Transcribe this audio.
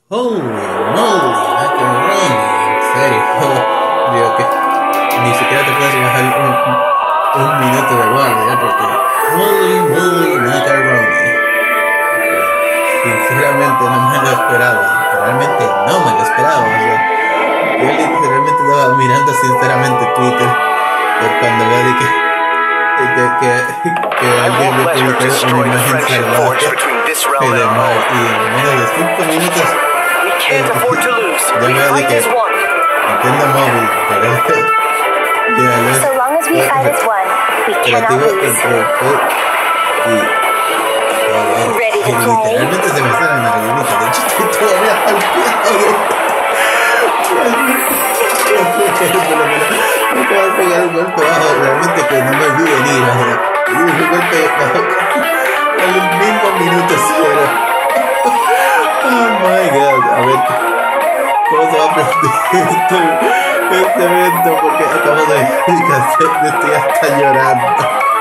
Holy moly, macaroni, en serio. Digo que ni siquiera te puedes bajar un minuto de guardia, porque holy moly, macaroni. Sinceramente no me lo esperaba. Realmente no me lo esperaba. O sea, yo literalmente estaba mirando sinceramente Twitter cuando veo de que alguien me publicó una imagen salvaje y demás, y en menos de 5 minutos yo veo de que Nintendo móvil relativo entre y literalmente se me salen las gallinitas. De hecho estoy todavía me acabo de pegar un golpe bajo, realmente que no me vi venir, y un golpe bajo en el mismo minuto cero. Oh my god, a ver cómo se va a aprender este evento, porque acabo de estoy hasta llorando.